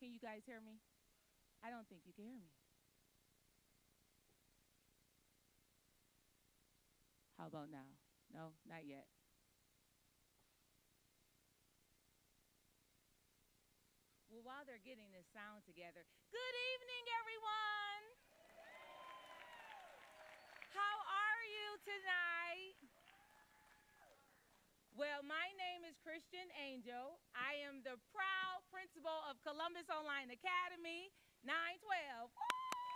Can you guys hear me? I don't think you can hear me. How about now? No, not yet. Well, while they're getting this sound together, good evening, everyone. How are you tonight? Well, my name is Christian Angel. I am the proud principal of Columbus Online Academy, 912. Woo!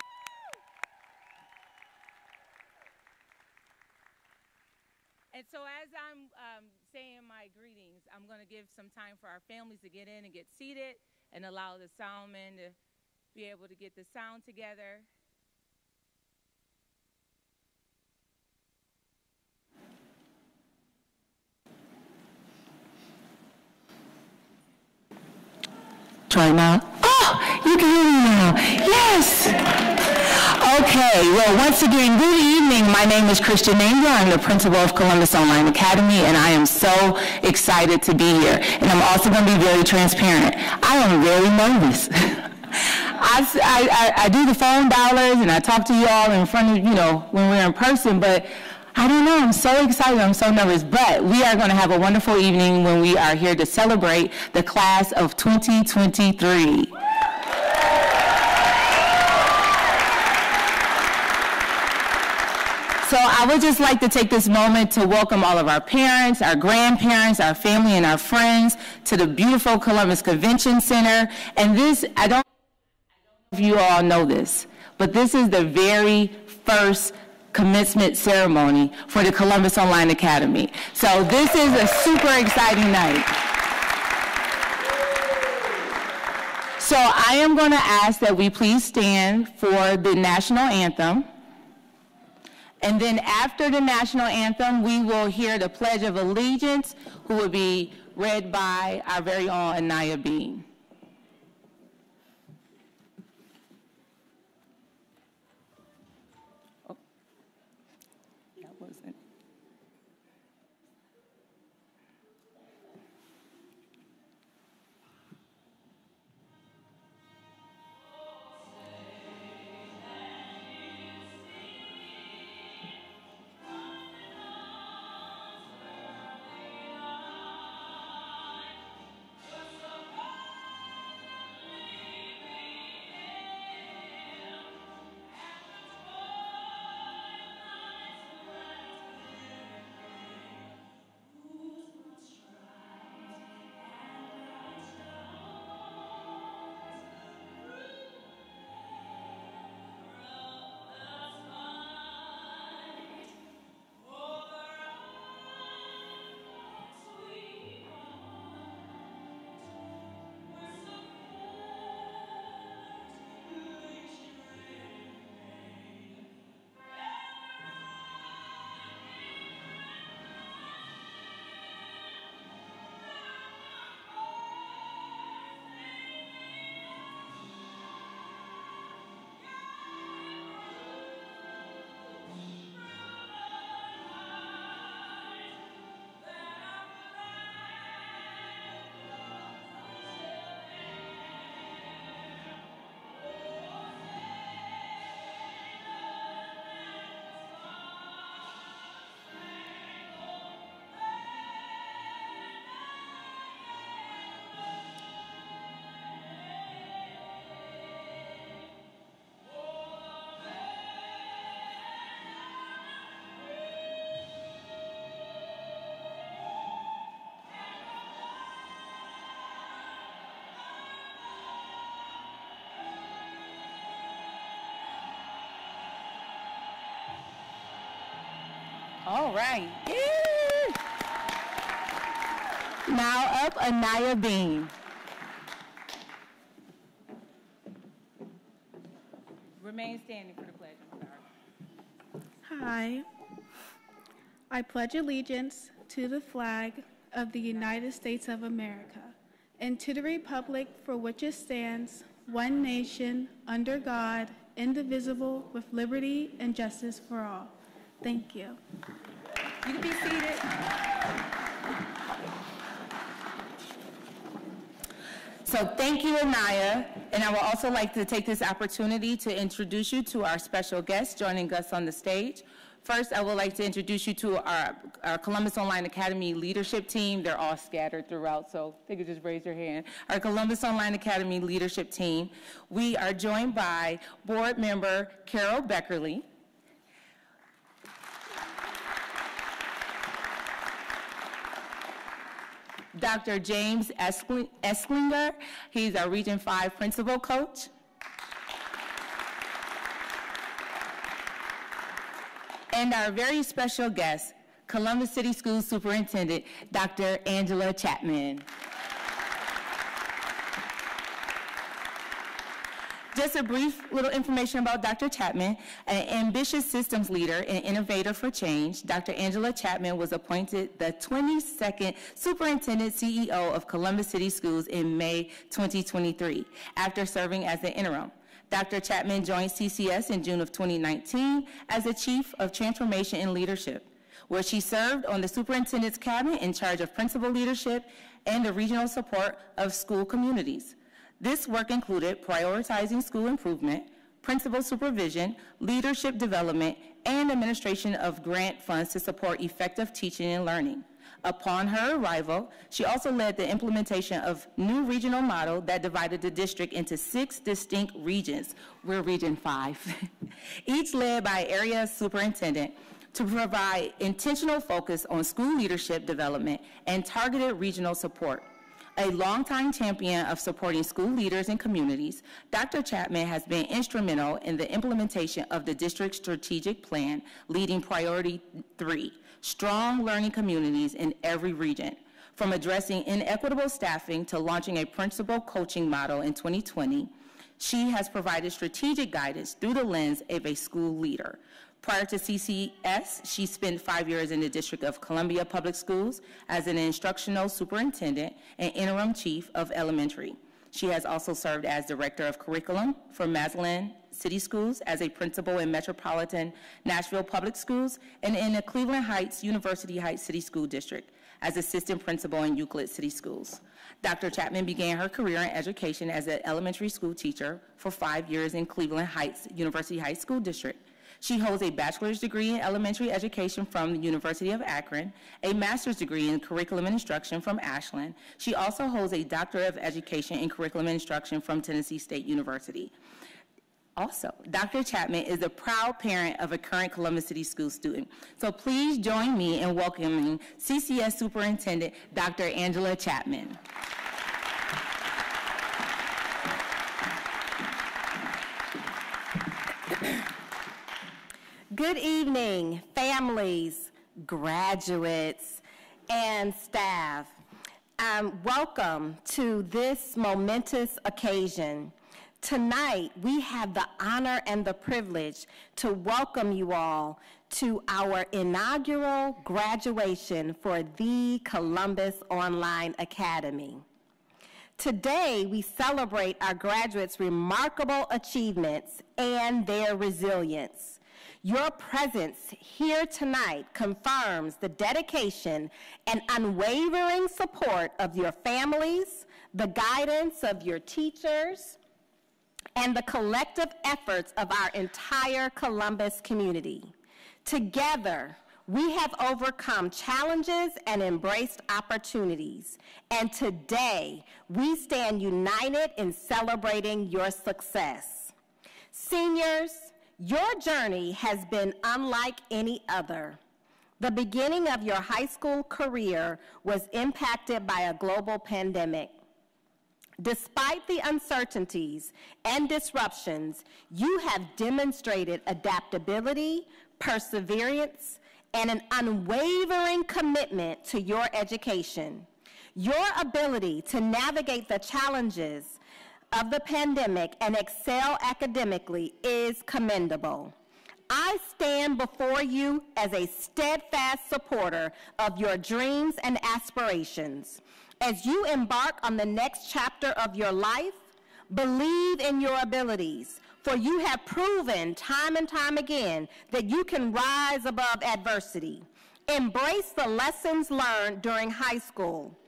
And so as I'm saying my greetings, I'm going to give some time for our families to get in and get seated and allow the soundmen to be able to get the sound together. Try now. Oh, you can hear me now. Yes. Okay. Well, once again, good evening. My name is Christian Angel. I'm the principal of Columbus Online Academy, and I am so excited to be here. And I'm also going to be very transparent. I am very nervous. I do the phone dialers, and I talk to you all in front of, when we're in person, but I don't know, I'm so excited, I'm so nervous, but we are going to have a wonderful evening when we are here to celebrate the class of 2023. So I would just like to take this moment to welcome all of our parents, our grandparents, our family, and our friends to the beautiful Columbus Convention Center. And this, I don't know if you all know this, but this is the very first commencement ceremony for the Columbus Online Academy. So this is a super exciting night. So I am going to ask that we please stand for the national anthem. And then after the national anthem, we will hear the Pledge of Allegiance, who will be read by our very own Anaya Bean. All right. Yeah. Now up, Anaya Bean. Remain standing for the pledge. I'm sorry. Hi. I pledge allegiance to the flag of the United States of America and to the republic for which it stands, one nation, under God, indivisible, with liberty and justice for all. Thank you. You can be seated. So thank you, Anaya. And I would also like to take this opportunity to introduce you to our special guests joining us on the stage. First, I would like to introduce you to our Columbus Online Academy leadership team. They're all scattered throughout, so if you could just raise your hand. Our Columbus Online Academy leadership team. We are joined by board member Carol Beckerly, Dr. James Eslinger, he's our Region 5 principal coach. And our very special guest, Columbus City Schools Superintendent, Dr. Angela Chapman. Just a brief little information about Dr. Chapman, an ambitious systems leader and innovator for change. Dr. Angela Chapman was appointed the 22nd Superintendent CEO of Columbus City Schools in May 2023, after serving as the interim. Dr. Chapman joined CCS in June of 2019 as the Chief of Transformation and Leadership, where she served on the Superintendent's Cabinet in charge of principal leadership and the regional support of school communities. This work included prioritizing school improvement, principal supervision, leadership development, and administration of grant funds to support effective teaching and learning. Upon her arrival, she also led the implementation of new regional model that divided the district into 6 distinct regions. We're Region 5, each led by area superintendent, to provide intentional focus on school leadership development and targeted regional support. A longtime champion of supporting school leaders and communities, Dr. Chapman has been instrumental in the implementation of the district's strategic plan, leading Priority 3, strong learning communities in every region. From addressing inequitable staffing to launching a principal coaching model in 2020, she has provided strategic guidance through the lens of a school leader. Prior to CCS, she spent 5 years in the District of Columbia Public Schools as an instructional superintendent and interim chief of elementary. She has also served as director of curriculum for Massillon City Schools, as a principal in Metropolitan Nashville Public Schools, and in the Cleveland Heights, University Heights City School District, as assistant principal in Euclid City Schools. Dr. Chapman began her career in education as an elementary school teacher for 5 years in Cleveland Heights, University Heights School District. She holds a bachelor's degree in elementary education from the University of Akron, a master's degree in curriculum and instruction from Ashland. She also holds a doctorate of education in curriculum and instruction from Tennessee State University. Also, Dr. Chapman is a proud parent of a current Columbus City School student. So please join me in welcoming CCS Superintendent Dr. Angela Chapman. Good evening, families, graduates, and staff. Welcome to this momentous occasion. Tonight, we have the honor and the privilege to welcome you all to our inaugural graduation for the Columbus Online Academy. Today, we celebrate our graduates' remarkable achievements and their resilience. Your presence here tonight confirms the dedication and unwavering support of your families, the guidance of your teachers, and the collective efforts of our entire Columbus community. Together, we have overcome challenges and embraced opportunities, and today, we stand united in celebrating your success. Seniors, your journey has been unlike any other. The beginning of your high school career was impacted by a global pandemic. Despite the uncertainties and disruptions, you have demonstrated adaptability, perseverance, and an unwavering commitment to your education. Your ability to navigate the challenges of the pandemic and excel academically is commendable. I stand before you as a steadfast supporter of your dreams and aspirations. As you embark on the next chapter of your life, believe in your abilities, for you have proven time and time again that you can rise above adversity. Embrace the lessons learned during high school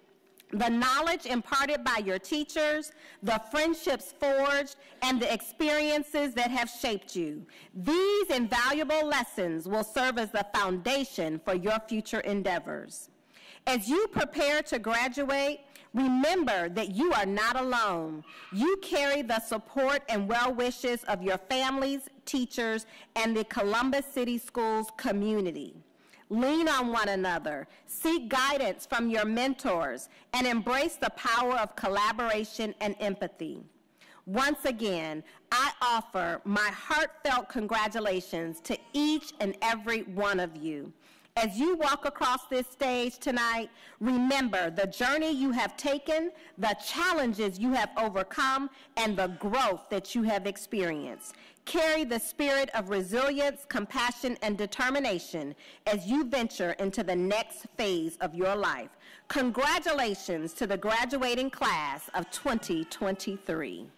The knowledge imparted by your teachers, the friendships forged, and the experiences that have shaped you. These invaluable lessons will serve as the foundation for your future endeavors. As you prepare to graduate, remember that you are not alone. You carry the support and well wishes of your families, teachers, and the Columbus City Schools community. Lean on one another, seek guidance from your mentors, and embrace the power of collaboration and empathy. Once again, I offer my heartfelt congratulations to each and every one of you. As you walk across this stage tonight, remember the journey you have taken, the challenges you have overcome, and the growth that you have experienced. Carry the spirit of resilience, compassion, and determination as you venture into the next phase of your life. Congratulations to the graduating class of 2023.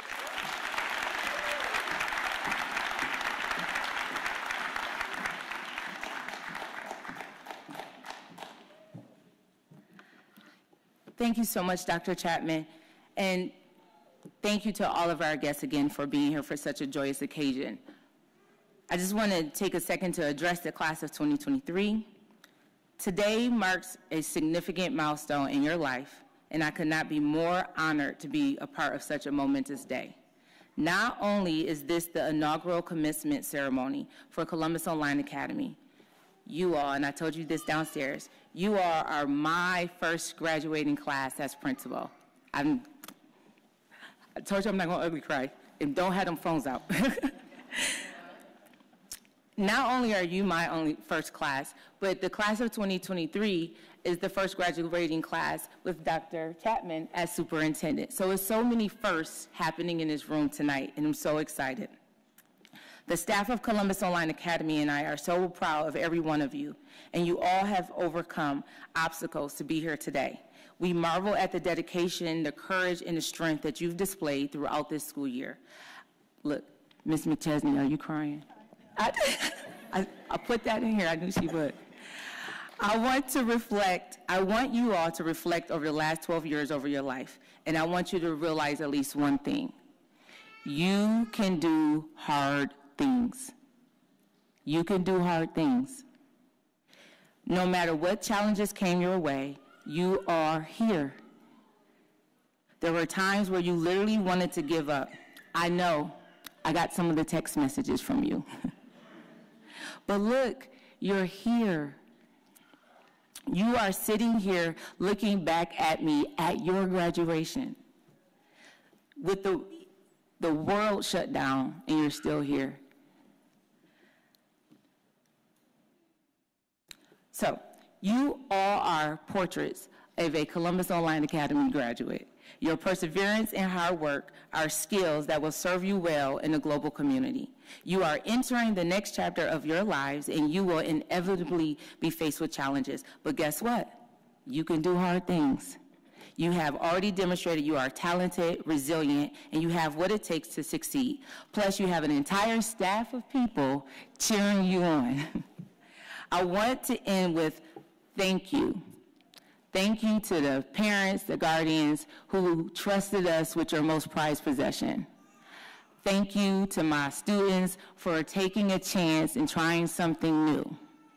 Thank you so much, Dr. Chapman, and thank you to all of our guests again for being here for such a joyous occasion. I just want to take a second to address the class of 2023. Today marks a significant milestone in your life, and I could not be more honored to be a part of such a momentous day. Not only is this the inaugural commencement ceremony for Columbus Online Academy, you all, and I told you this downstairs, you all are my first graduating class as principal. I told you I'm not going to ugly cry, and don't have them phones out. Not only are you my first class, but the class of 2023 is the first graduating class with Dr. Chapman as superintendent. So it's so many firsts happening in this room tonight, and I'm so excited. The staff of Columbus Online Academy and I are so proud of every one of you, and you all have overcome obstacles to be here today. We marvel at the dedication, the courage, and the strength that you've displayed throughout this school year. Look, Ms. McChesney, are you crying? I put that in here, I knew she would. I want you all to reflect over the last 12 years over your life, and I want you to realize at least one thing. You can do hard things. You can do hard things. No matter what challenges came your way, you are here. There were times where you literally wanted to give up. I know. I got some of the text messages from you. But look, you're here. You are sitting here looking back at me at your graduation. With the world shut down, and you're still here. So, you all are portraits of a Columbus Online Academy graduate. Your perseverance and hard work are skills that will serve you well in the global community. You are entering the next chapter of your lives, and you will inevitably be faced with challenges. But guess what? You can do hard things. You have already demonstrated you are talented, resilient, and you have what it takes to succeed. Plus, you have an entire staff of people cheering you on. I want to end with thank you. Thank you to the parents, the guardians who trusted us with your most prized possession. Thank you to my students for taking a chance and trying something new.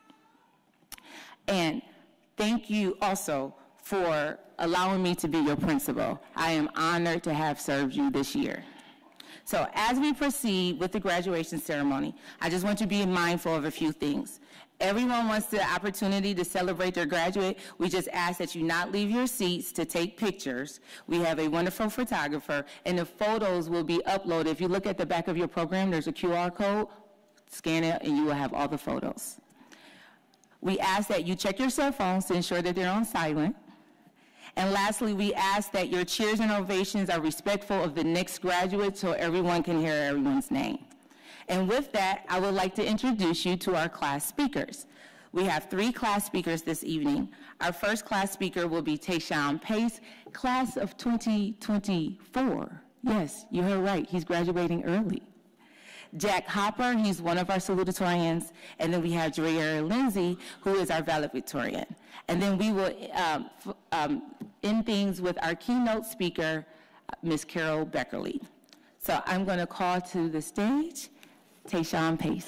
And thank you also for allowing me to be your principal. I am honored to have served you this year. So as we proceed with the graduation ceremony, I just want you to be mindful of a few things. Everyone wants the opportunity to celebrate their graduate. We just ask that you not leave your seats to take pictures. We have a wonderful photographer, and the photos will be uploaded. If you look at the back of your program, there's a QR code. Scan it, and you will have all the photos. We ask that you check your cell phones to ensure that they're on silent. And lastly, we ask that your cheers and ovations are respectful of the next graduate so everyone can hear everyone's name. And with that, I would like to introduce you to our class speakers. We have 3 class speakers this evening. Our first class speaker will be Tayshawn Pace, class of 2024. Yes, you heard right, he's graduating early. Jack Hopper, he's one of our salutatorians. And then we have Dreyer Lindsay, who is our valedictorian. And then we will end things with our keynote speaker, Ms. Carol Beckerly. So I'm going to call to the stage Tayshawn Pace.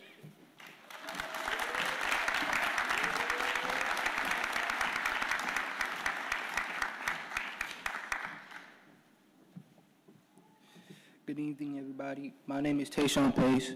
Good evening, everybody. My name is Tayshawn Pace.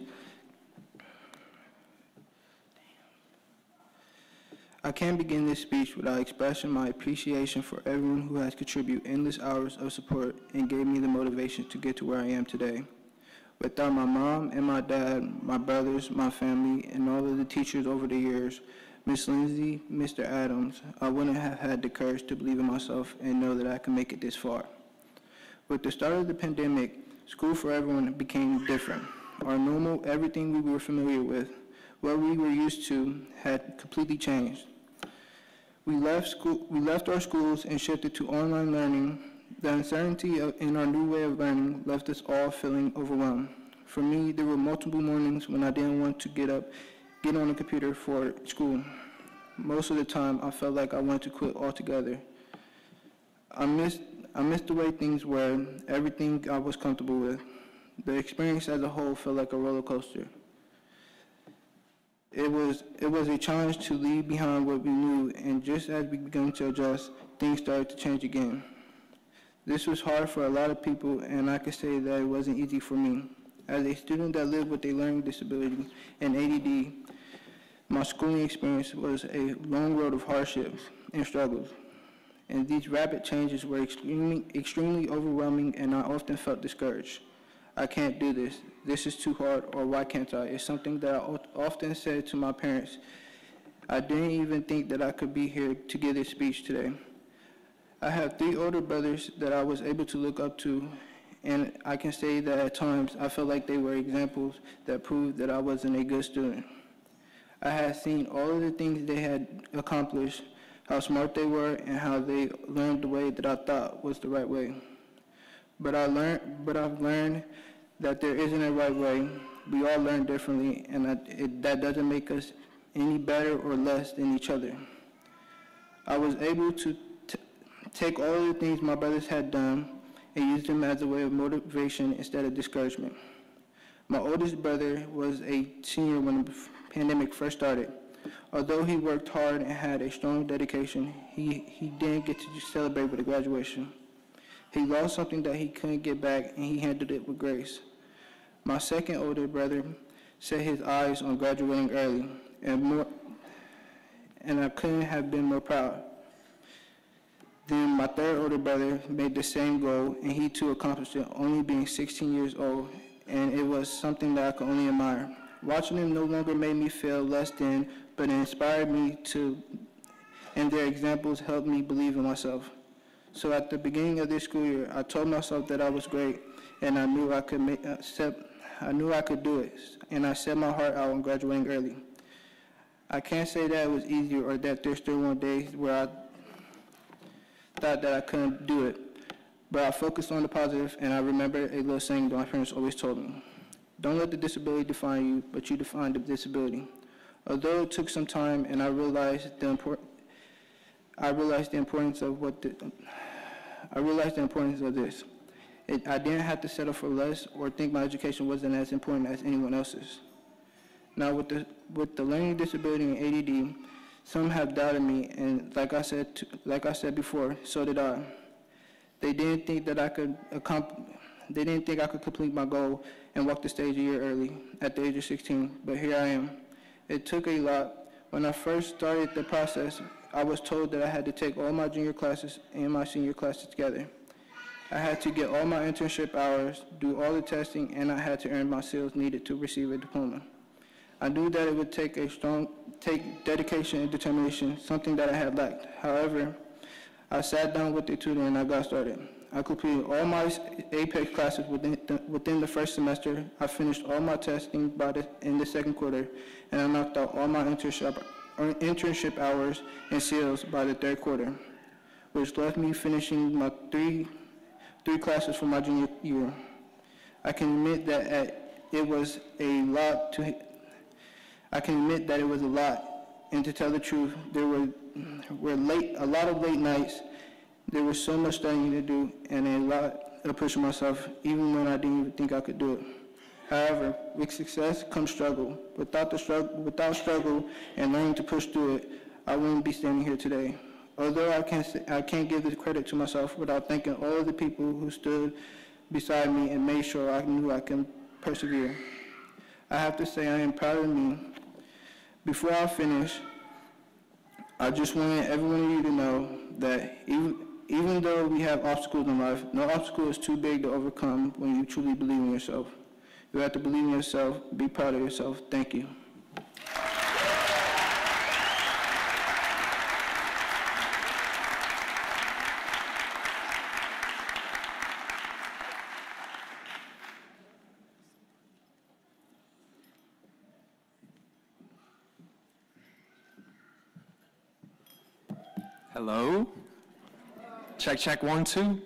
I can't begin this speech without expressing my appreciation for everyone who has contributed endless hours of support and gave me the motivation to get to where I am today. Without my mom and my dad, my brothers, my family, and all of the teachers over the years, Ms. Lindsay, Mr. Adams, I wouldn't have had the courage to believe in myself and know that I could make it this far. With the start of the pandemic, school for everyone became different. Our normal, everything we were familiar with, what we were used to, had completely changed. We left our schools and shifted to online learning. The uncertainty in our new way of learning left us all feeling overwhelmed. For me, there were multiple mornings when I didn't want to get on the computer for school. Most of the time, I felt like I wanted to quit altogether. I missed the way things were, everything I was comfortable with. The experience as a whole felt like a roller coaster. It was a challenge to leave behind what we knew, and just as we began to adjust, things started to change again. This was hard for a lot of people, and I can say that it wasn't easy for me. As a student that lived with a learning disability and ADD, my schooling experience was a long road of hardships and struggles. And these rapid changes were extremely overwhelming, and I often felt discouraged. I can't do this. This is too hard, or why can't I? It's something that I often said to my parents. I didn't even think that I could be here to give this speech today. I have 3 older brothers that I was able to look up to, and I can say that at times I felt like they were examples that proved that I wasn't a good student. I had seen all of the things they had accomplished, how smart they were, and how they learned the way that I thought was the right way. But I've learned that there isn't a right way. We all learn differently, and that doesn't make us any better or less than each other. I was able to take all of the things my brothers had done and use them as a way of motivation instead of discouragement. My oldest brother was a senior when the pandemic first started. Although he worked hard and had a strong dedication, he didn't get to just celebrate with a graduation. He lost something that he couldn't get back, and he handled it with grace. My second older brother set his eyes on graduating early, and I couldn't have been more proud. Then my third older brother made the same goal, and he too accomplished it, only being 16 years old, and it was something that I could only admire. Watching them no longer made me feel less than, but it inspired me to, and their examples helped me believe in myself. So at the beginning of this school year, I told myself that I was great, and I knew I could do it, and I set my heart out on graduating early. I can't say that it was easy or that there still weren't days where I thought that I couldn't do it, but I focused on the positive, and I remember a little saying that my parents always told me: don't let the disability define you, but you define the disability. Although it took some time, and I realized the importance of this. I didn't have to settle for less or think my education wasn't as important as anyone else's. Now, with the learning disability and ADD, some have doubted me, and like I said before, so did I. They didn't think I could complete my goal and walk the stage a year early at the age of 16, but here I am. It took a lot. When I first started the process, I was told that I had to take all my junior classes and my senior classes together. I had to get all my internship hours, do all the testing, and I had to earn my skills needed to receive a diploma. I knew that it would take dedication and determination, something that I had lacked. However, I sat down with the tutor and I got started. I completed all my APEX classes within the first semester. I finished all my testing in the second quarter, and I knocked out all my internship hours and skills by the third quarter, which left me finishing my three classes for my junior year. I can admit that it was a lot, and to tell the truth, there were a lot of late nights There was so much studying to do and a lot of pushing myself, even when I didn't even think I could do it. However, with success comes struggle. Without struggle and learning to push through it, I wouldn't be standing here today. Although I can't give this credit to myself without thanking all of the people who stood beside me and made sure I knew I can persevere. I have to say I am proud of me. Before I finish, I just want everyone of you to know that even though we have obstacles in life, no obstacle is too big to overcome when you truly believe in yourself. You have to believe in yourself, be proud of yourself. Thank you. Hello? Check, check, 1, 2.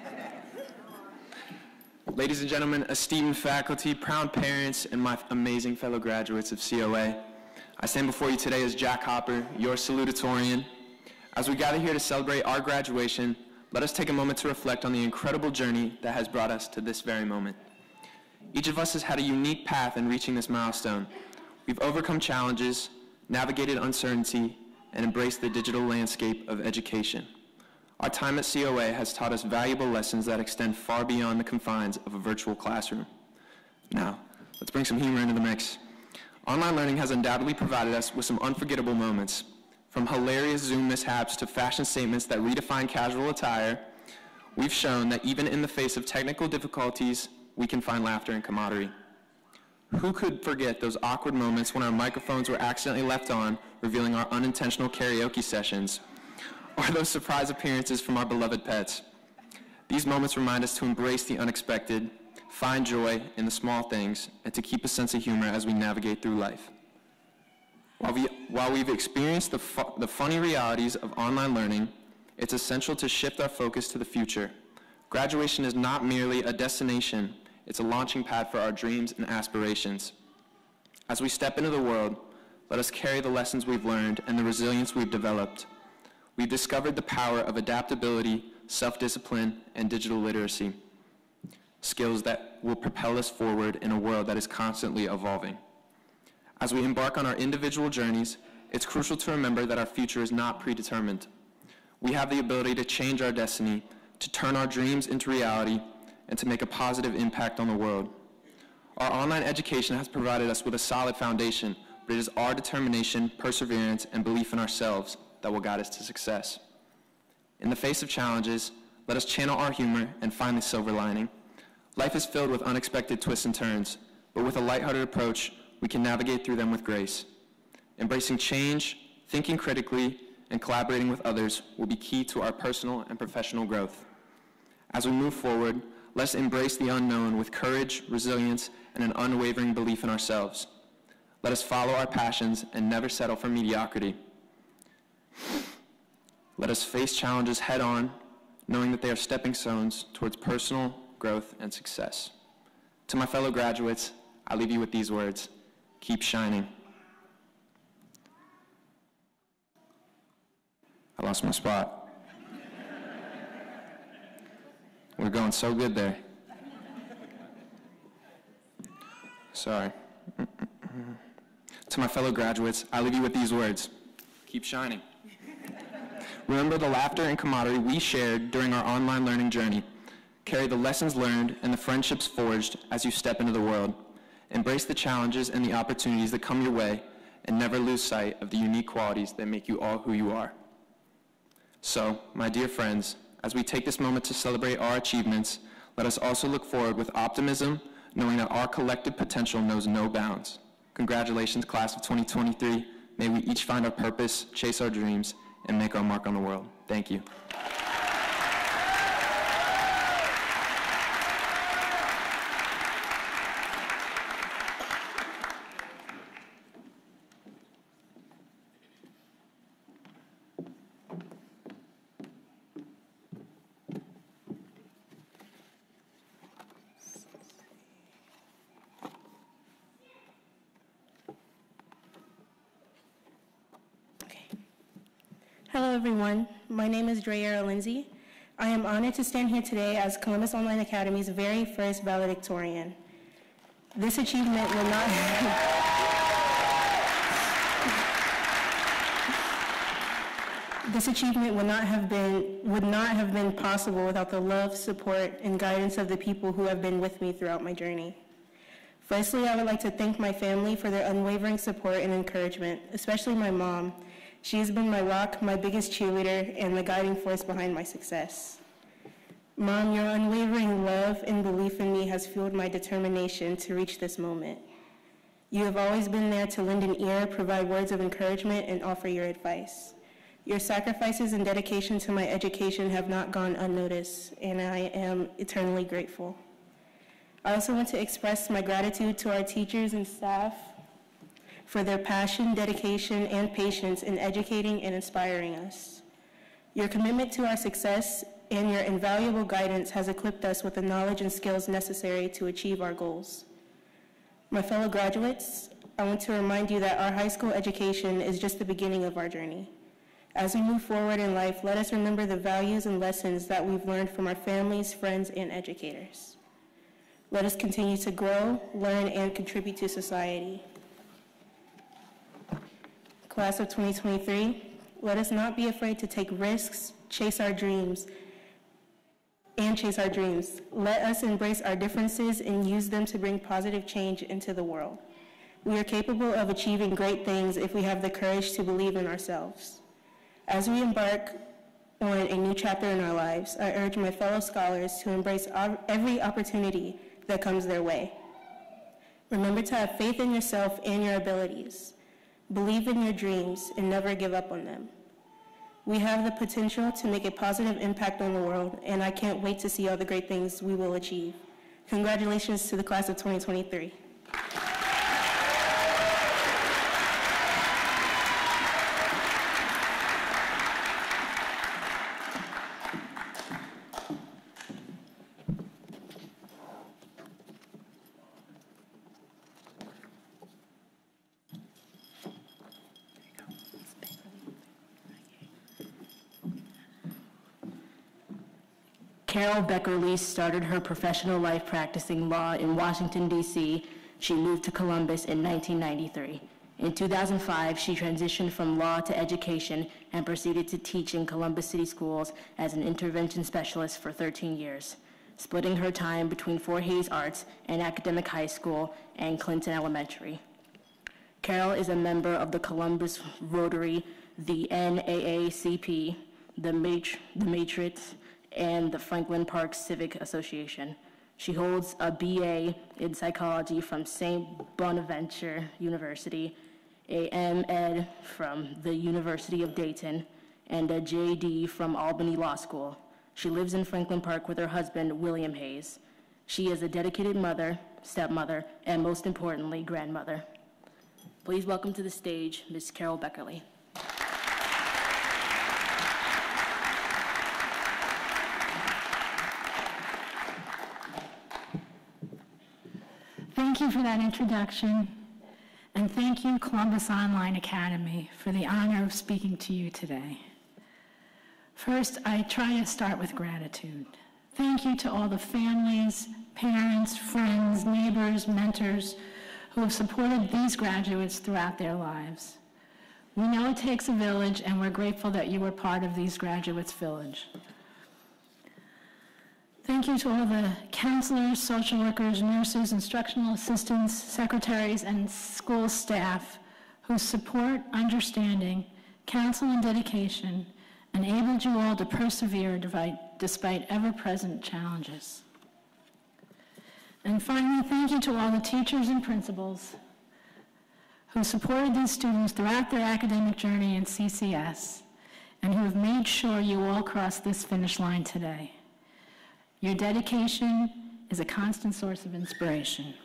Ladies and gentlemen, esteemed faculty, proud parents, and my amazing fellow graduates of COA, I stand before you today as Jack Hopper, your salutatorian. As we gather here to celebrate our graduation, let us take a moment to reflect on the incredible journey that has brought us to this very moment. Each of us has had a unique path in reaching this milestone. We've overcome challenges, navigated uncertainty, and embraced the digital landscape of education. Our time at COA has taught us valuable lessons that extend far beyond the confines of a virtual classroom. Now, let's bring some humor into the mix. Online learning has undoubtedly provided us with some unforgettable moments. From hilarious Zoom mishaps to fashion statements that redefine casual attire, we've shown that even in the face of technical difficulties, we can find laughter and camaraderie. Who could forget those awkward moments when our microphones were accidentally left on, revealing our unintentional karaoke sessions, or those surprise appearances from our beloved pets? These moments remind us to embrace the unexpected, find joy in the small things, and to keep a sense of humor as we navigate through life. While we've experienced the funny realities of online learning, it's essential to shift our focus to the future. Graduation is not merely a destination, it's a launching pad for our dreams and aspirations. As we step into the world, let us carry the lessons we've learned and the resilience we've developed. We've discovered the power of adaptability, self-discipline, and digital literacy, skills that will propel us forward in a world that is constantly evolving. As we embark on our individual journeys, it's crucial to remember that our future is not predetermined. We have the ability to change our destiny, to turn our dreams into reality, and to make a positive impact on the world. Our online education has provided us with a solid foundation, but it is our determination, perseverance, and belief in ourselves that will guide us to success. In the face of challenges, let us channel our humor and find the silver lining. Life is filled with unexpected twists and turns, but with a lighthearted approach, we can navigate through them with grace. Embracing change, thinking critically, and collaborating with others will be key to our personal and professional growth. As we move forward, let's embrace the unknown with courage, resilience, and an unwavering belief in ourselves. Let us follow our passions and never settle for mediocrity. Let us face challenges head on, knowing that they are stepping stones towards personal growth and success. To my fellow graduates, I leave you with these words: keep shining. I lost my spot. We're going so good there. Sorry. To my fellow graduates, I leave you with these words: keep shining. Remember the laughter and camaraderie we shared during our online learning journey. Carry the lessons learned and the friendships forged as you step into the world. Embrace the challenges and the opportunities that come your way, and never lose sight of the unique qualities that make you all who you are. So, my dear friends, as we take this moment to celebrate our achievements, let us also look forward with optimism, knowing that our collective potential knows no bounds. Congratulations, class of 2023. May we each find our purpose, chase our dreams, and make our mark on the world. Thank you. Hello everyone, my name is Drayera Lindsay, I am honored to stand here today as Columbus Online Academy's very first valedictorian. This achievement would not have been possible without the love, support, and guidance of the people who have been with me throughout my journey. Firstly, I would like to thank my family for their unwavering support and encouragement, especially my mom. She has been my rock, my biggest cheerleader, and the guiding force behind my success. Mom, your unwavering love and belief in me has fueled my determination to reach this moment. You have always been there to lend an ear, provide words of encouragement, and offer your advice. Your sacrifices and dedication to my education have not gone unnoticed, and I am eternally grateful. I also want to express my gratitude to our teachers and staff for their passion, dedication, and patience in educating and inspiring us. Your commitment to our success and your invaluable guidance has equipped us with the knowledge and skills necessary to achieve our goals. My fellow graduates, I want to remind you that our high school education is just the beginning of our journey. As we move forward in life, let us remember the values and lessons that we've learned from our families, friends, and educators. Let us continue to grow, learn, and contribute to society. Class of 2023, let us not be afraid to take risks, chase our dreams. Let us embrace our differences and use them to bring positive change into the world. We are capable of achieving great things if we have the courage to believe in ourselves. As we embark on a new chapter in our lives, I urge my fellow scholars to embrace every opportunity that comes their way. Remember to have faith in yourself and your abilities. Believe in your dreams and never give up on them. We have the potential to make a positive impact on the world, and I can't wait to see all the great things we will achieve. Congratulations to the class of 2023. Carol Becker-Lee started her professional life practicing law in Washington, D.C. She moved to Columbus in 1993. In 2005, she transitioned from law to education and proceeded to teach in Columbus City Schools as an intervention specialist for 13 years, splitting her time between Voorhees Arts and Academic High School and Clinton Elementary. Carol is a member of the Columbus Rotary, the NAACP, the Matrix, and the Franklin Park Civic Association. She holds a BA in psychology from St. Bonaventure University, a M.Ed from the University of Dayton, and a JD from Albany Law School. She lives in Franklin Park with her husband, William Hayes. She is a dedicated mother, stepmother, and most importantly, grandmother. Please welcome to the stage, Ms. Carol Becker-Lee. Thank you for that introduction, and thank you, Columbus Online Academy, for the honor of speaking to you today. First, I try to start with gratitude. Thank you to all the families, parents, friends, neighbors, mentors who have supported these graduates throughout their lives. We know it takes a village, and we're grateful that you were part of these graduates' village. Thank you to all the counselors, social workers, nurses, instructional assistants, secretaries, and school staff whose support, understanding, counsel, and dedication enabled you all to persevere despite ever-present challenges. And finally, thank you to all the teachers and principals who supported these students throughout their academic journey in CCS and who have made sure you all cross this finish line today. Your dedication is a constant source of inspiration.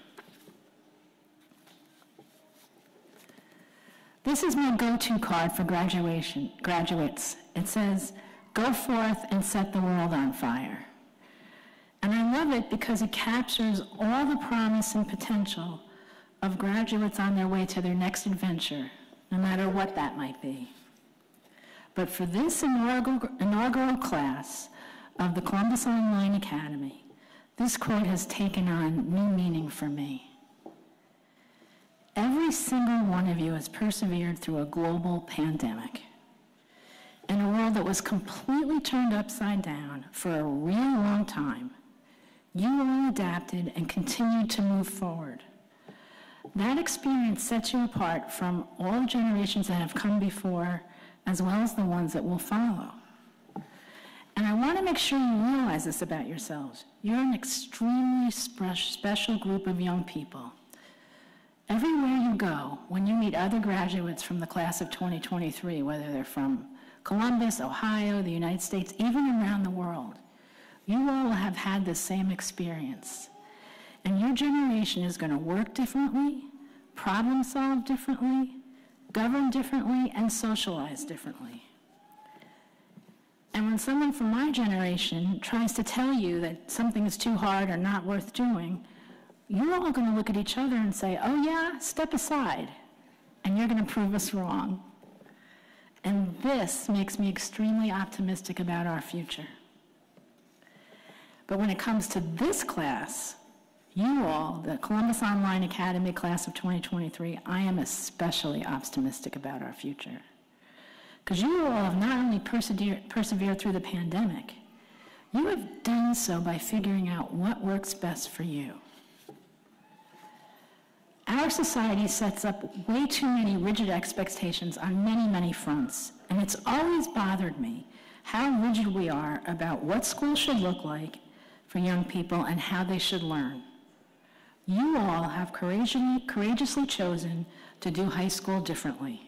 This is my go-to card for graduates. It says, "Go forth and set the world on fire." And I love it because it captures all the promise and potential of graduates on their way to their next adventure, no matter what that might be. But for this inaugural class, of the Columbus Online Academy, this quote has taken on new meaning for me. Every single one of you has persevered through a global pandemic. In a world that was completely turned upside down for a real long time, you all adapted and continued to move forward. That experience sets you apart from all generations that have come before, as well as the ones that will follow. And I want to make sure you realize this about yourselves. You're an extremely special group of young people. Everywhere you go, when you meet other graduates from the class of 2023, whether they're from Columbus, Ohio, the United States, even around the world, you all have had the same experience. And your generation is going to work differently, problem solve differently, govern differently, and socialize differently. And when someone from my generation tries to tell you that something is too hard or not worth doing, you're all going to look at each other and say, oh yeah, step aside, and you're going to prove us wrong. And this makes me extremely optimistic about our future. But when it comes to this class, you all, the Columbus Online Academy class of 2023, I am especially optimistic about our future. Because you all have not only persevered through the pandemic, you have done so by figuring out what works best for you. Our society sets up way too many rigid expectations on many, many fronts, and it's always bothered me how rigid we are about what school should look like for young people and how they should learn. You all have courageously chosen to do high school differently.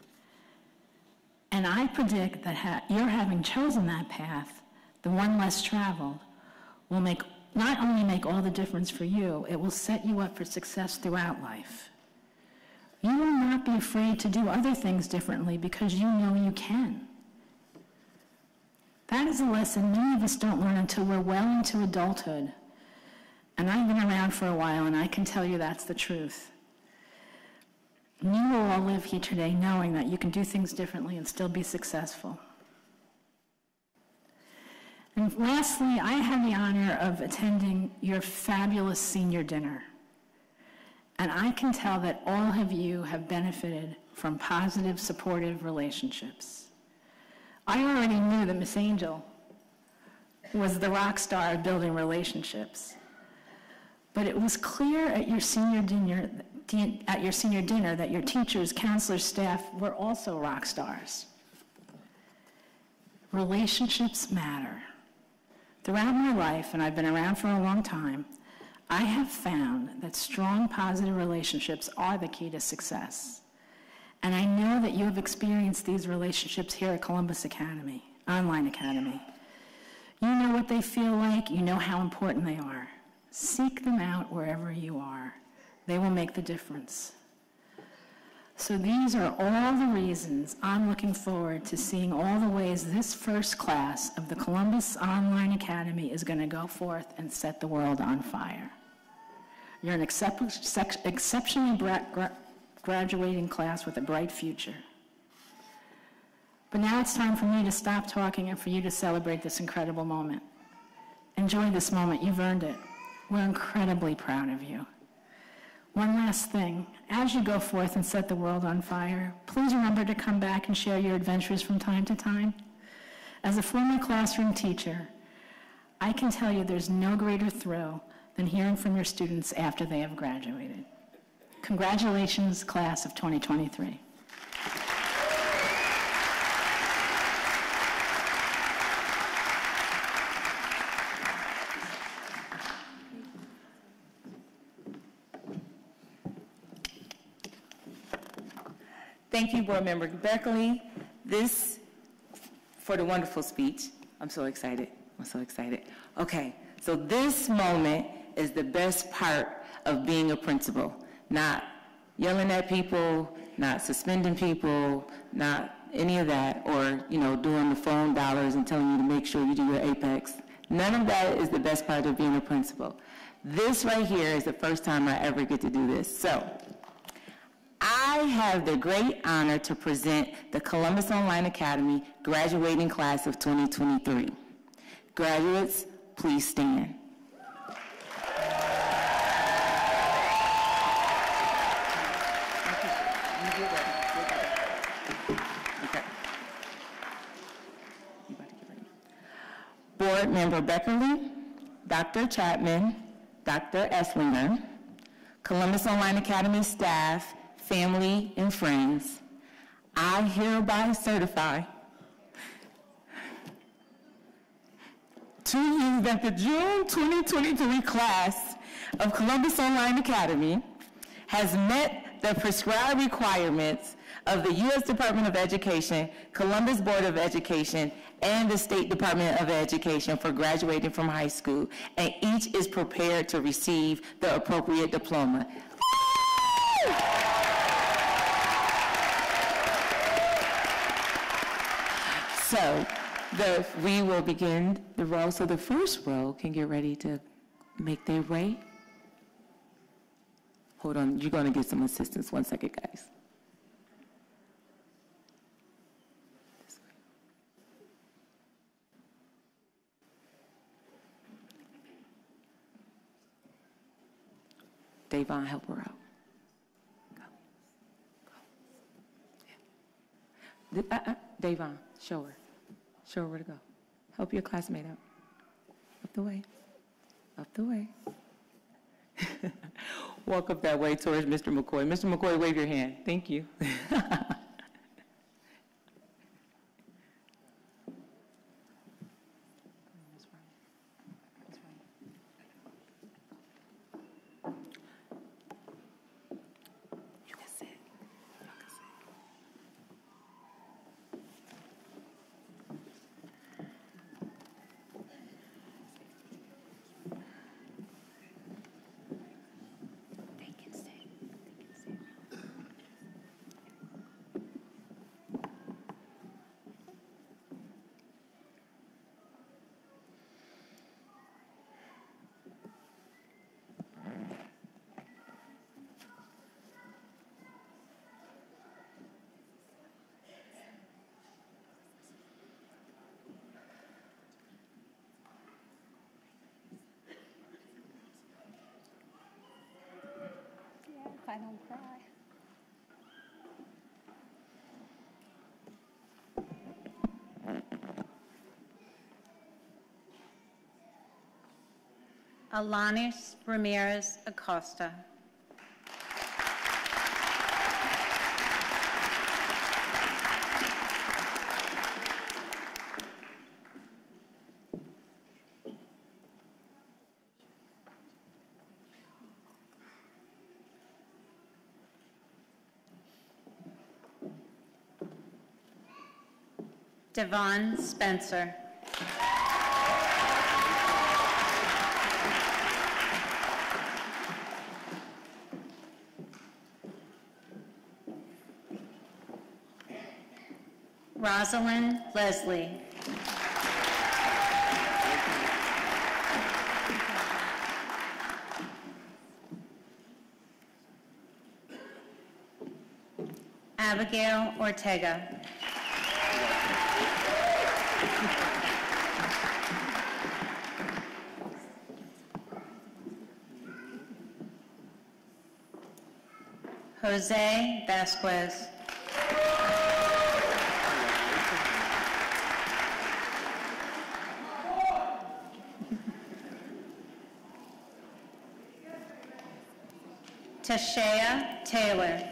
And I predict that your having chosen that path, the one less traveled, will not only make all the difference for you, it will set you up for success throughout life. You will not be afraid to do other things differently because you know you can. That is a lesson many of us don't learn until we're well into adulthood. And I've been around for a while, and I can tell you that's the truth. You will all live here today knowing that you can do things differently and still be successful. And lastly, I had the honor of attending your fabulous senior dinner. And I can tell that all of you have benefited from positive, supportive relationships. I already knew that Miss Angel was the rock star of building relationships. But it was clear at your senior dinner that your teachers, counselors, staff were also rock stars. Relationships matter. Throughout my life, and I've been around for a long time, I have found that strong, positive relationships are the key to success. And I know that you have experienced these relationships here at Columbus Academy, Online Academy. You know what they feel like. You know how important they are. Seek them out wherever you are. They will make the difference. So these are all the reasons I'm looking forward to seeing all the ways this first class of the Columbus Online Academy is going to go forth and set the world on fire. You're an exceptionally graduating class with a bright future. But now it's time for me to stop talking and for you to celebrate this incredible moment. Enjoy this moment. You've earned it. We're incredibly proud of you. One last thing. As you go forth and set the world on fire, please remember to come back and share your adventures from time to time. As a former classroom teacher, I can tell you there's no greater thrill than hearing from your students after they have graduated. Congratulations, class of 2023. Thank you, Board Member Beckley, for the wonderful speech. I'm so excited. Okay, so this moment is the best part of being a principal. Not yelling at people, not suspending people, not any of that, or doing the phone dollars and telling you to make sure you do your Apex. None of that is the best part of being a principal. This right here is the first time I ever get to do this. So I have the great honor to present the Columbus Online Academy graduating class of 2023. Graduates, please stand. Board Member Beckerly, Dr. Chapman, Dr. Esslinger, Columbus Online Academy staff, family, and friends, I hereby certify to you that the June 2023 class of Columbus Online Academy has met the prescribed requirements of the U.S. Department of Education, Columbus Board of Education, and the State Department of Education for graduating from high school, and each is prepared to receive the appropriate diploma. So we will begin the row. So the first row can get ready to make their way. Hold on, you're going to get some assistance. 1 second, guys. Davon, help her out. Go. Davon, show her. Show her where to go. Help your classmate out. Up the way. Up the way. Walk up that way towards Mr. McCoy. Mr. McCoy, wave your hand. Thank you. I don't cry. Alanis Ramirez Acosta. Devon Spencer. Rosalind Leslie. Abigail Ortega. Jose Vasquez. Tashea Taylor.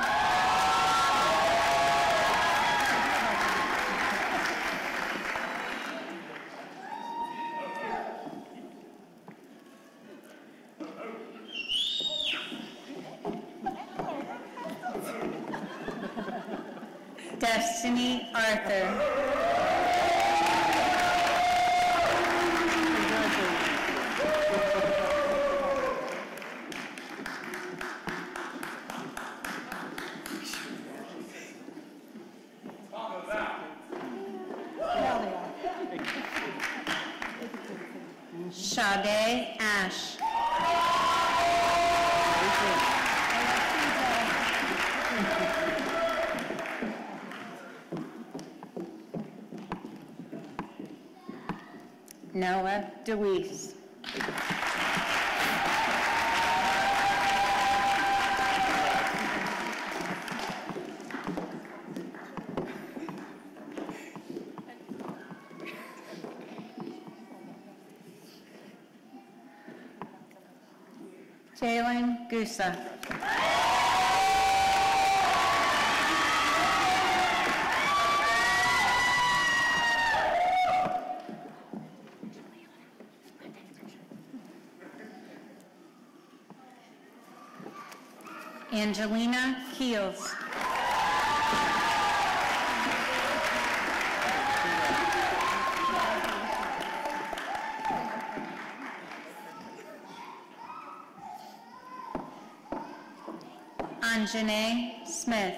Destiny Arthur. Sade Ash. Noah DeWeese. Jalen Gusa. Angelina Keels. Anjanae Smith.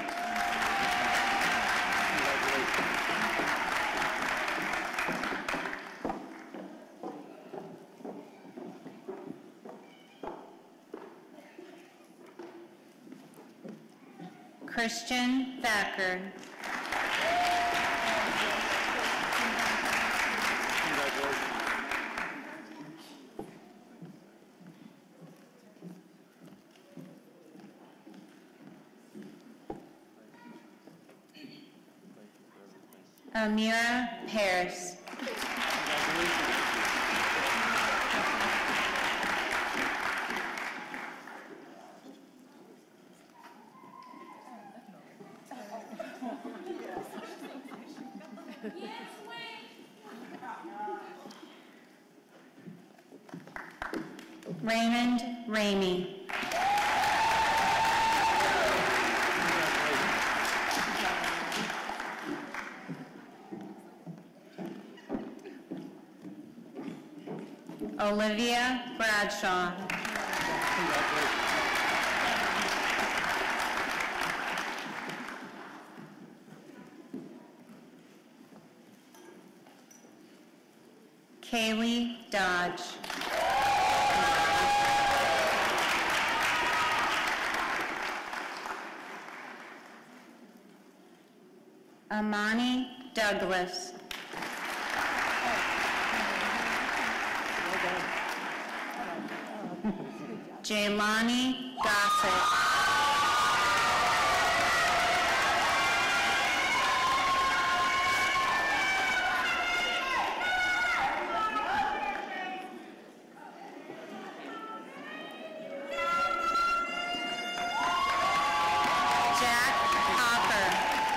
Christian Thacker. Amira Harris. Raymond Ramey. Olivia Bradshaw. Kaylee Dodge. Amani Douglas. Jaylani Gossett. Jack Hopper.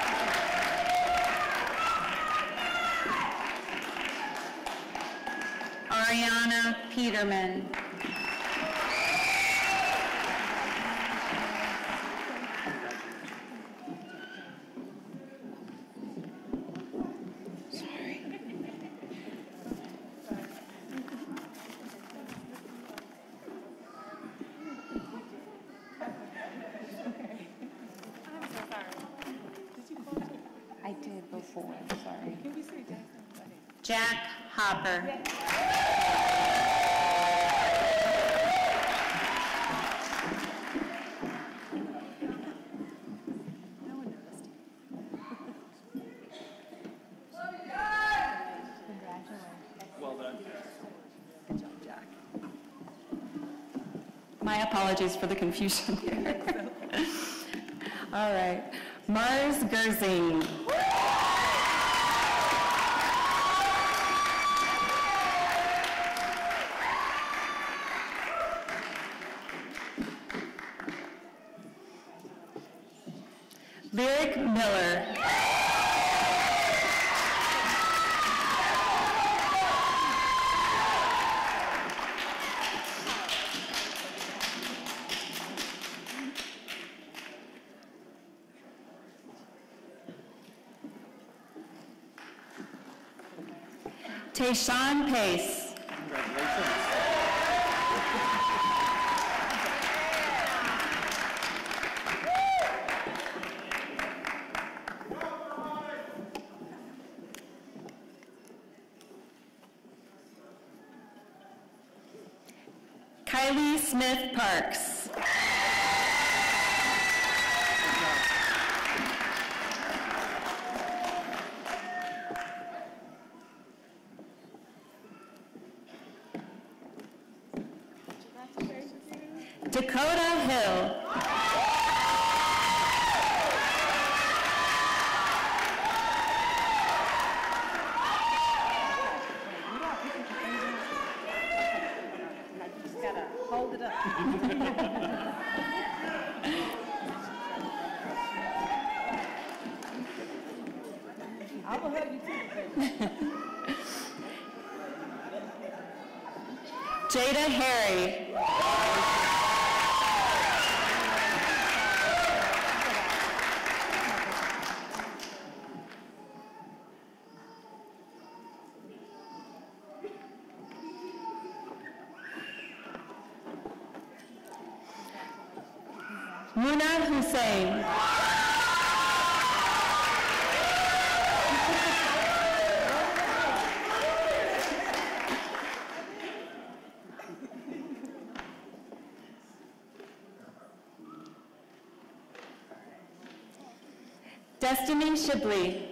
Ariana Peterman. I did before, sorry. Jack Hopper. Well done. Good job, Jack. My apologies for the confusion here. All right. Mars Gerzing. Lyric Miller. Tayshawn Pace. Kylie Smith Parks. Dakota Hill. Hold it up. I will help you too. Jada Harry. Muna Hussein. Destiny Shibley.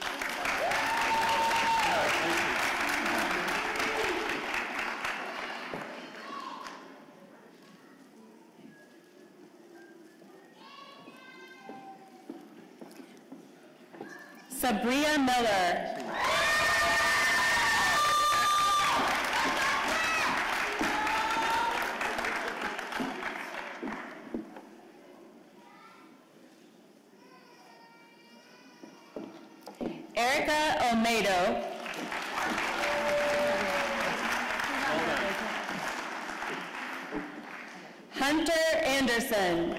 Sabria Miller. Erica Olmedo. Hunter Anderson.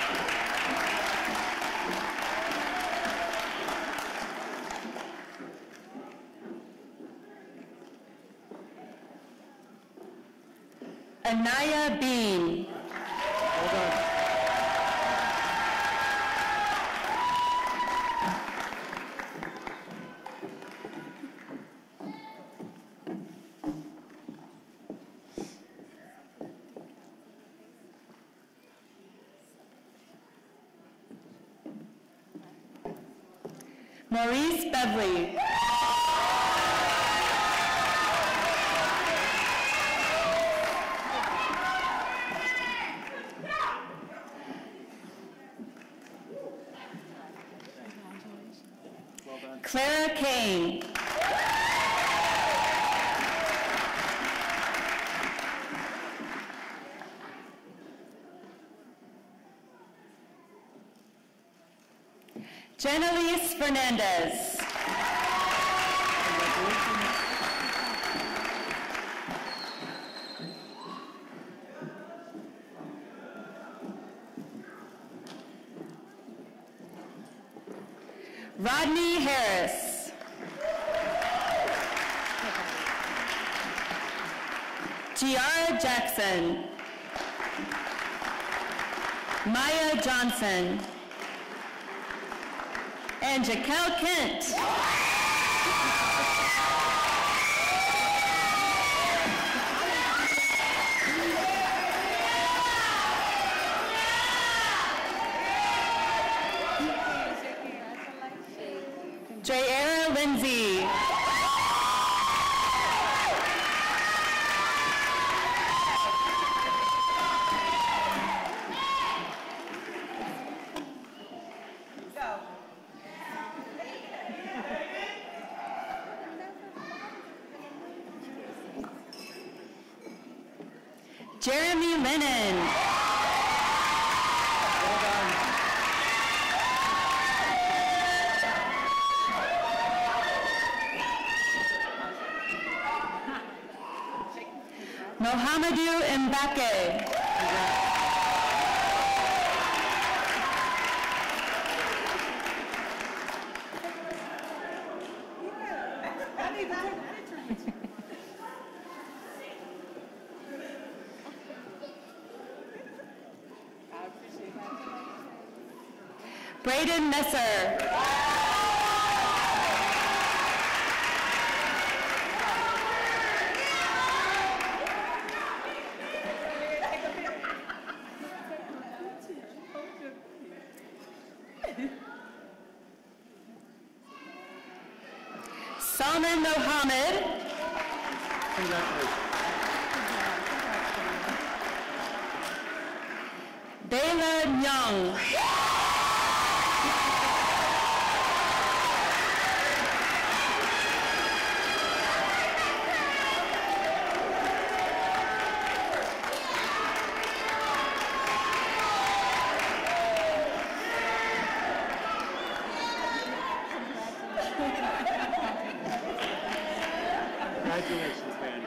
Anaya Bean. Maurice Beverly. Clara Kane. Janelise Fernandez. Rodney Harris. Giara Jackson. Maya Johnson. And Jaquel Kent. Jaira Lindsay. Jeremy Lennon. Mohamedou Mbake. Braden Messer. Salman Mohammed. Bayla Young. Congratulations, man.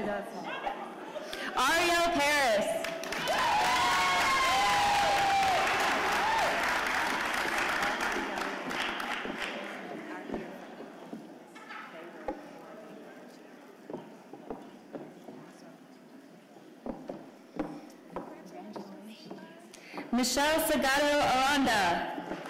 Ariel Paris. Michelle Sagado Aranda.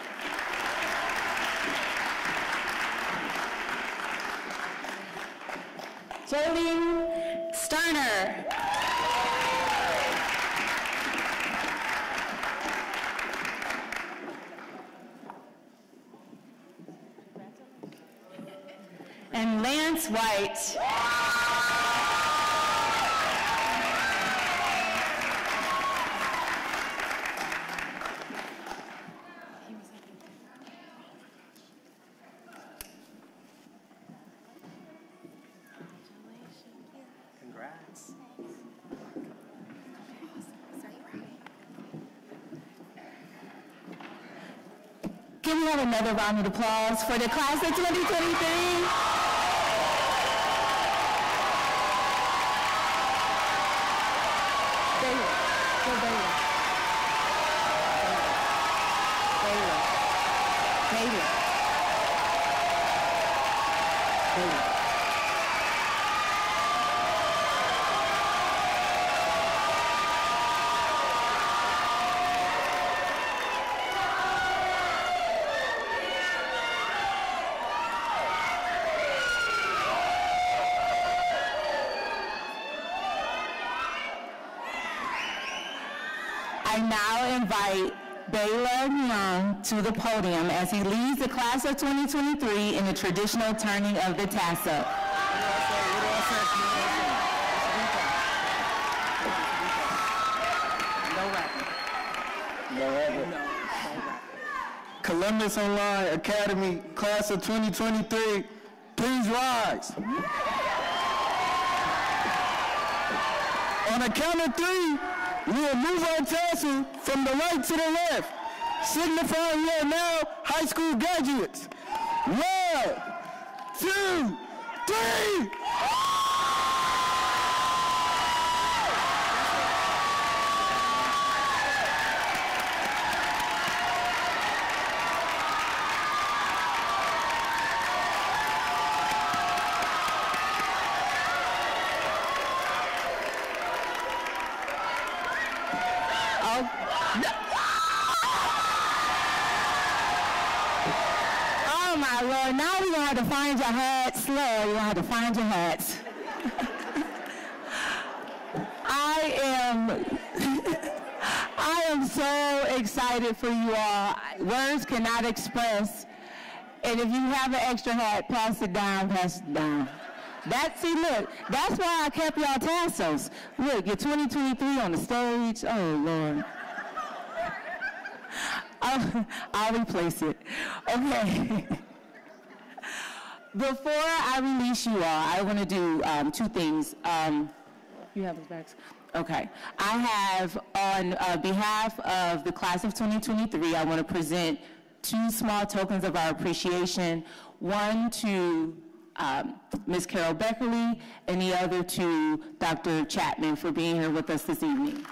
Jolene Starner. And Lance White. Congrats. Can we have another round of applause for the class of 2023? I now invite Bayla Young to the podium as he leads the class of 2023 in the traditional turning of the tassel. Columbus Online Academy, class of 2023, please rise. On the count of three, we will move our tassel from the right to the left, signifying we are now high school graduates. 1, 2, 3. Oh my Lord, now we're gonna have to find your hats. Slow, you're gonna have to find your hats. I am so excited for you all. Words cannot express. And if you have an extra hat, pass it down, pass it down. Look, that's why I kept y'all tassels. Look, you're 2023 on the stage. Oh, Lord. I'll replace it. Okay. Before I release you all, I want to do two things. You have his bags? Okay. I have, on behalf of the class of 2023, I want to present two small tokens of our appreciation. One to Ms. Carol Beckerly, and the other to Dr. Chapman for being here with us this evening.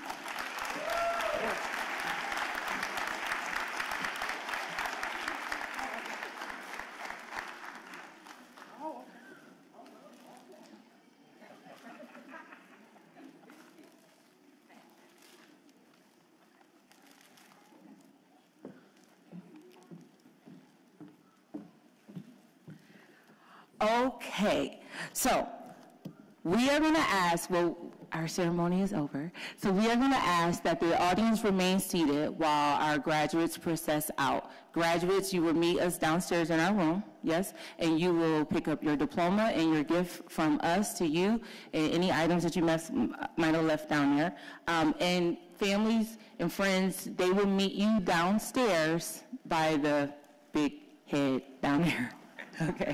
Okay, so we are going to ask, well, our ceremony is over, so we are going to ask that the audience remain seated while our graduates process out. Graduates, you will meet us downstairs in our room, yes, and you will pick up your diploma and your gift from us to you, and any items that you might have left down there. And families and friends, they will meet you downstairs by the big head down there, okay?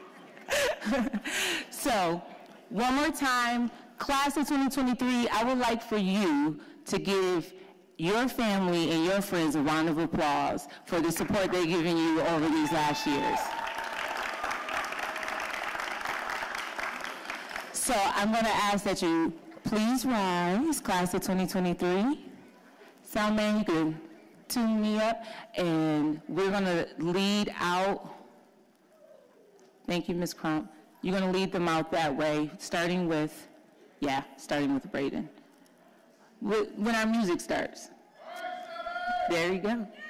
So, one more time, class of 2023, I would like for you to give your family and your friends a round of applause for the support they've given you over these last years. So I'm going to ask that you please rise, class of 2023. Soundman, you can tune me up, and we're going to lead out. Thank you, Ms. Crump. You're going to lead them out that way, starting with Braden. When our music starts. There you go.